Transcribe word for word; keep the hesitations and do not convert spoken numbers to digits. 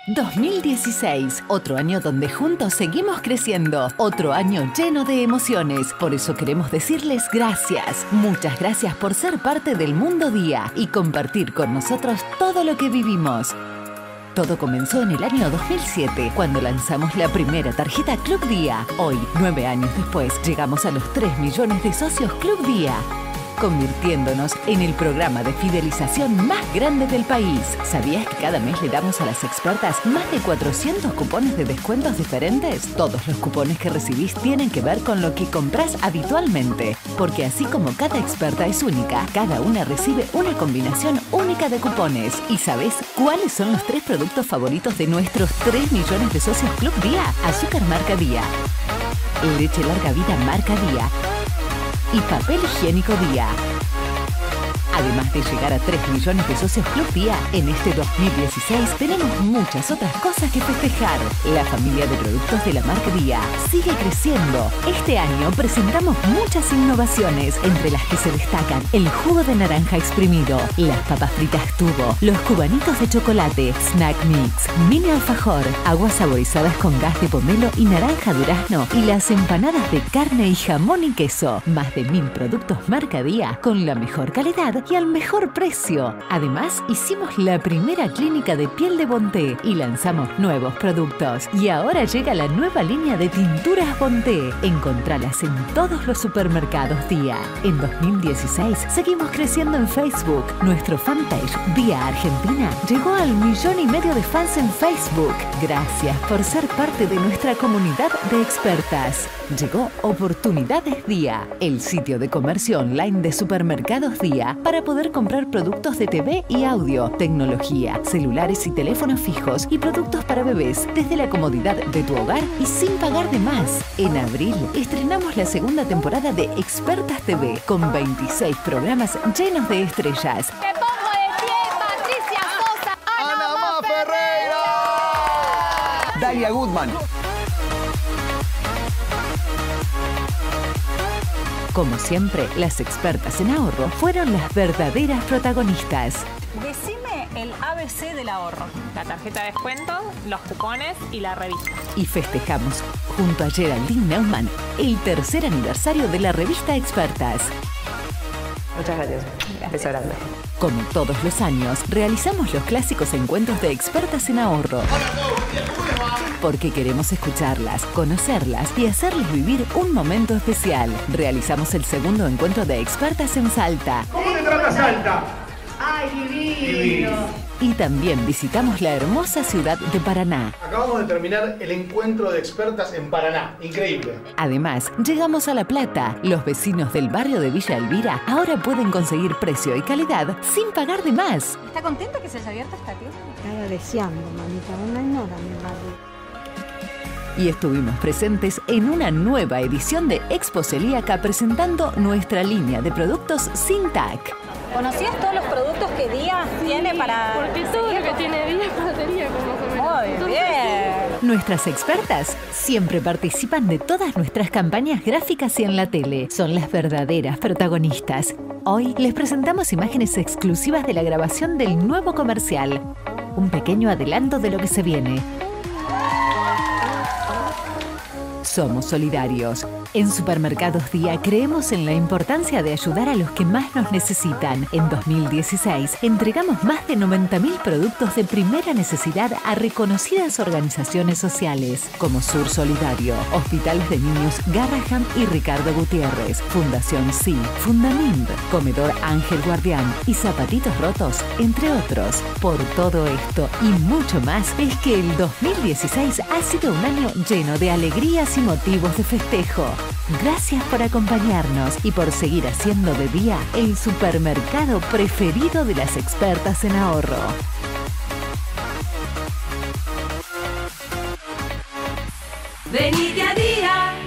dos mil dieciséis, otro año donde juntos seguimos creciendo, otro año lleno de emociones. Por eso queremos decirles gracias. Muchas gracias por ser parte del Mundo Día y compartir con nosotros todo lo que vivimos. Todo comenzó en el año dos mil siete, cuando lanzamos la primera tarjeta Club Día. Hoy, nueve años después, llegamos a los tres millones de socios Club Día, convirtiéndonos en el programa de fidelización más grande del país. ¿Sabías que cada mes le damos a las expertas más de cuatrocientos cupones de descuentos diferentes? Todos los cupones que recibís tienen que ver con lo que compras habitualmente, porque así como cada experta es única, cada una recibe una combinación única de cupones. ¿Y sabés cuáles son los tres productos favoritos de nuestros tres millones de socios Club Día? Azúcar marca Día, leche larga vida marca Día y papel higiénico Día. Además de llegar a tres millones de socios Club Día, en este dos mil dieciséis tenemos muchas otras cosas que festejar. La familia de productos de la marca Día sigue creciendo. Este año presentamos muchas innovaciones, entre las que se destacan el jugo de naranja exprimido, las papas fritas tubo, los cubanitos de chocolate, snack mix, mini alfajor, aguas saborizadas con gas de pomelo y naranja durazno y las empanadas de carne y jamón y queso. Más de mil productos marca Día con la mejor calidad y al mejor precio. Además, hicimos la primera clínica de piel de Bonté y lanzamos nuevos productos. Y ahora llega la nueva línea de tinturas Bonté. Encontralas en todos los supermercados Día. En dos mil dieciséis seguimos creciendo en Facebook. Nuestro fanpage Día Argentina llegó al millón y medio de fans en Facebook. Gracias por ser parte de nuestra comunidad de expertas. Llegó Oportunidades Día, el sitio de comercio online de supermercados Día para poder comprar productos de T V y audio, tecnología, celulares y teléfonos fijos y productos para bebés desde la comodidad de tu hogar y sin pagar de más. En abril estrenamos la segunda temporada de Expertas T V con veintiséis programas llenos de estrellas. ¡Te pongo de pie, Patricia Sosa! ¡Ana, ¡Ana Má Ferreira! Dalia Goodman. Como siempre, las expertas en ahorro fueron las verdaderas protagonistas. Decime el A B C del ahorro. La tarjeta de descuento, los cupones y la revista. Y festejamos, junto a Geraldine Neumann, el tercer aniversario de la revista Expertas. Muchas gracias. gracias. Beso grande. Como todos los años, realizamos los clásicos encuentros de expertas en ahorro. Porque queremos escucharlas, conocerlas y hacerles vivir un momento especial. Realizamos el segundo encuentro de expertas en Salta. ¿Cómo te trata Salta? ¡Ay, divino! Divino. Y también visitamos la hermosa ciudad de Paraná. Acabamos de terminar el encuentro de expertas en Paraná. Increíble. Además, llegamos a La Plata. Los vecinos del barrio de Villa Elvira ahora pueden conseguir precio y calidad sin pagar de más. ¿Está contenta que se haya abierto esta tienda? Estaba deseando, mamita, una ignora mi barrio. Y estuvimos presentes en una nueva edición de Expo Celíaca presentando nuestra línea de productos sin T A C. ¿Conocías todos los productos que Día sí, tiene para...? Porque todo lo que tiene Día es batería, como Muy bien. Nuestras expertas siempre participan de todas nuestras campañas gráficas y en la tele. Son las verdaderas protagonistas. Hoy les presentamos imágenes exclusivas de la grabación del nuevo comercial. Un pequeño adelanto de lo que se viene. Somos solidarios. En Supermercados Día creemos en la importancia de ayudar a los que más nos necesitan. En dos mil dieciséis entregamos más de noventa mil productos de primera necesidad a reconocidas organizaciones sociales como Sur Solidario, Hospitales de Niños Garraham y Ricardo Gutiérrez, Fundación Sí, Fundamint, Comedor Ángel Guardián y Zapatitos Rotos, entre otros. Por todo esto y mucho más es que el dos mil dieciséis ha sido un año lleno de alegrías y motivos de festejo. Gracias por acompañarnos y por seguir haciendo de Día el supermercado preferido de las expertas en ahorro. Venite a Día.